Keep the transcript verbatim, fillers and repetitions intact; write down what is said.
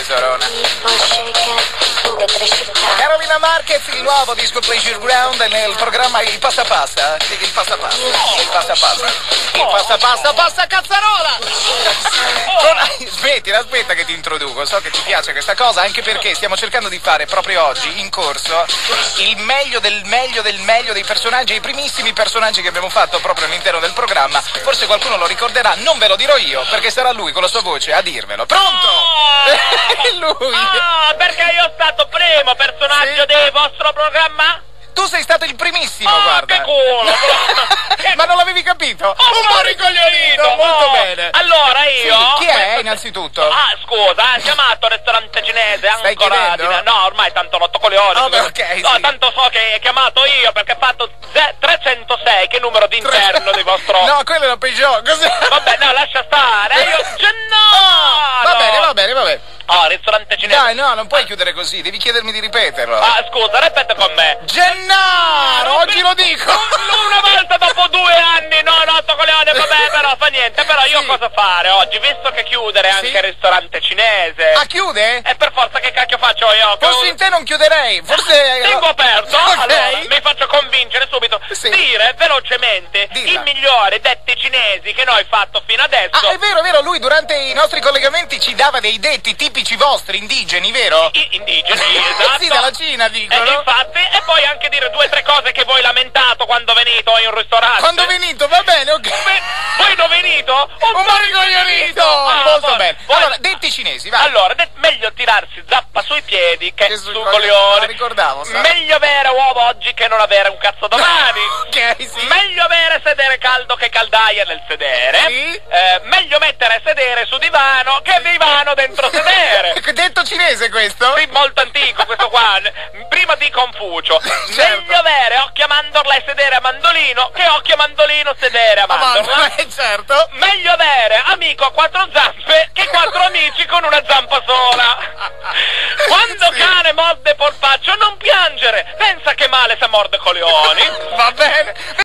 tesorona. Carolina Marquez, il nuovo disco Pleasure Ground nel programma Il Passa Passa. Il Passa Passa. Il Passa Passa. Il Passa Passa, passa cazzarola! Non... Smettila, aspetta che ti introduco. So che ti piace questa cosa, anche perché stiamo cercando di fare proprio oggi, in corso, il meglio del meglio del meglio dei personaggi, i primissimi personaggi che abbiamo fatto proprio all'interno del programma. Forse qualcuno lo ricorderà, non ve lo dirò io, perché sarà lui con la sua voce a dirvelo. Pronto? È lui! Ah, perché io ho stato primo personaggio Sì. del vostro programma? Tu sei stato il primissimo, Ah, guarda. che culo! Ma non l'avevi capito? Un po' ricoglionito! Molto oh. bene. Allora io... Sì, chi è innanzitutto? Ah, scusa, hai chiamato al ristorante cinese Stai ancora... chiedendo? Di... No, ormai tanto rotto coglioni. Oh, beh, ok, no, sì. tanto so che hai chiamato io perché ha fatto trecentosei, che numero di interno di vostro... No, quello è la Peugeot. Cos'è? Vabbè, no, lascia stare. Io... Gennaro! Va bene, va bene, va bene. Oh, ristorante cinese. Dai, no, non puoi chiudere così, devi chiedermi di ripeterlo. Ah, scusa, ripete con me. Gennaro, oggi lo dico. Una volta dopo due anni, no, no, coglione, vabbè, però fa niente. Però io Sì. cosa fare oggi, visto che chiudere anche Sì. il ristorante cinese? Ah, chiude? E per forza che cacchio faccio io? Forse in te non chiuderei, forse... Tengo aperto, Ok. allora mi faccio convincere subito. Sì. Dire velocemente Dilla. i migliori detti cinesi che noi fatto fino adesso. Ah, è vero, è vero, lui durante i nostri collegamenti ci dava dei detti tipici vostri, indigeni, vero? I- indigeni, esatto. Sì, dalla Cina, E dicono. infatti, e poi anche dire due o tre cose che voi lamentate quando venite in un ristorante. Quando venito, va bene, ok. Ve- voi non venito? Un, Un po' ricoglionito! Ah, Molto poi- bene. poi- Allora, detti cinesi, vai. Allora, de- meglio tirarsi zappa sui piedi che, Che su sui coglioni. coglioni, la ricordavo, sa. Meglio avere uovo oggi che non avere un cazzo domani. Ok, sì. Meglio avere sedere caldo che caldaia nel sedere. Sì. Eh, meglio mettere sedere su divano che divano dentro sedere. Detto cinese questo? Sì, molto antico questo qua, prima di Confucio. Certo. Meglio avere occhio a mandorla e sedere a mandolino che occhio a mandolino sedere a Ah, ma- mandorla. eh, certo. Meglio avere amico a quattro zampe che quattro amici con una zampa sola. Quando Sì. cane morde polpaccio non piangere, pensa che male se morde coglioni. Va bene.